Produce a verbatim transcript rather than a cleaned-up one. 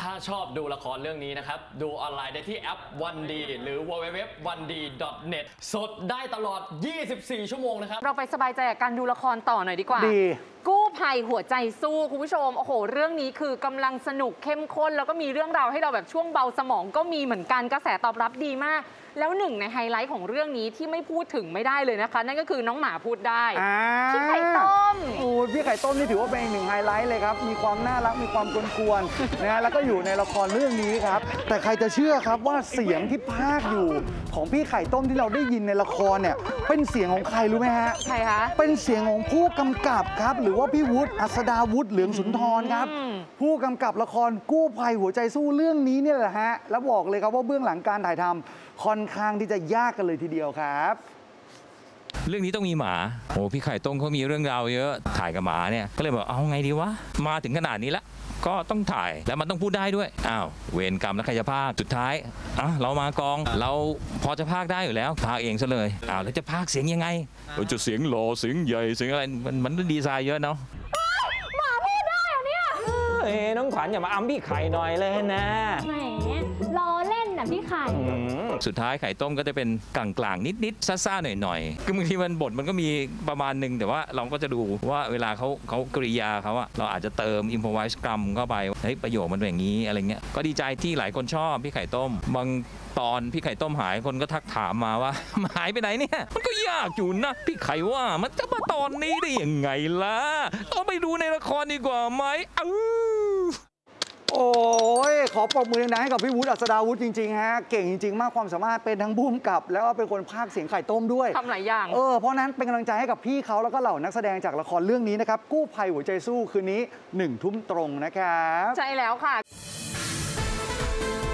ถ้าชอบดูละครเรื่องนี้นะครับดูออนไลน์ได้ที่แอปวันดีหรือ ดับเบิลยู ดับเบิลยู ดับเบิลยู ดอท วันดี ดอท เน็ต สดได้ตลอดยี่สิบสี่ชั่วโมงนะครับเราไปสบายใจกับการดูละครต่อหน่อยดีกว่าดีกู้ภัยหัวใจสู้คุณผู้ชมโอ้โหเรื่องนี้คือกำลังสนุกเข้มข้นแล้วก็มีเรื่องราวให้เราแบบช่วงเบาสมองก็มีเหมือนกันกระแสตอบรับดีมากแล้วหนึ่งในไฮไลท์ของเรื่องนี้ที่ไม่พูดถึงไม่ได้เลยนะคะนั่นก็คือน้องหมาพูดได้พี่ไข่ต้มโอ้พี่ไข่ต้มนี่ถือว่าเป็นหนึ่งไฮไลท์เลยครับมีความน่ารักมีความกวนๆนะฮะแล้วก็อยู่ในละครเรื่องนี้ครับแต่ใครจะเชื่อครับว่าเสียงที่พากย์อยู่ของพี่ไข่ต้มที่เราได้ยินในละครเนี่ยเป็นเสียงของใครรู้ไหมฮะใครคะเป็นเสียงของผู้กำกับครับหรือว่าพี่วุฒิอัศดาวุฒิเหลืองสุนทรครับผู้กำกับละครกู้ภัยหัวใจสู้เรื่องนี้เนี่ยแหละฮะแล้วบอกเลยครับว่าเบื้องหลังการถ่ายทำค่อนข้างที่จะยากกันเลยทีเดียวครับเรื่องนี้ต้องมีหมาโอ้พี่ไข่ต้มเขามีเรื่องราวเยอะถ่ายกับหมาเนี่ยก็เลยบอกเอาไงดีวะมาถึงขนาดนี้ละก็ต้องถ่ายแล้วมันต้องพูดได้ด้วยอ้าวเวรกรรมแล้วใครจะพากสุดท้ายอ่ะเรามากองเราพอจะพากได้อยู่แล้วพากเองซะเลยอ้าวแล้วจะพากเสียงยังไงเราจะเสียงหล่อเสียงใหญ่เสียงอะไรมันมันดีไซน์เยอะเนาะหมาพูดได้เหรอเนี่ยเอ้น้องขวัญอย่ามาอ้ำพี่ไข่หน่อยเลยนะแหมล้อเล่นนะพี่ไข่สุดท้ายไข่ต้มก็จะเป็นกลางๆนิดๆซ่าๆหน่อยๆคือบางทีมันบทมันก็มีประมาณหนึ่งแต่ว่าเราก็จะดูว่าเวลาเขาเขากริยาเขาอะเราอาจจะเติมอิมพอไวส์กรัมเข้าไปเฮ้ยประโยคมันเป็นอย่างนี้อะไรเงี้ยก็ดีใจที่หลายคนชอบพี่ไข่ต้มบางตอนพี่ไข่ต้มหายคนก็ทักถามมาว่าหายไปไหนเนี่ยมันก็ยากอยู่นะพี่ไข่ว่ามันจะมาตอนนี้ได้ยังไงล่ะต้องไปดูในละครดีกว่าไหมเออโอ้ยขอปรบมือดังๆให้กับพี่วุฒิอัศดาวุฒิจริงๆฮะเก่งจริงๆมากความสามารถเป็นทั้งผู้กำกับแล้วก็เป็นคนพากย์เสียงไข่ต้มด้วยทำหลายอย่างเออเพราะนั้นเป็นกำลังใจให้กับพี่เขาแล้วก็เหล่านักแสดงจากละครเรื่องนี้นะครับกู้ภัยหัวใจสู้คืนนี้หนึ่งทุ่มตรงนะครับใช่แล้วค่ะ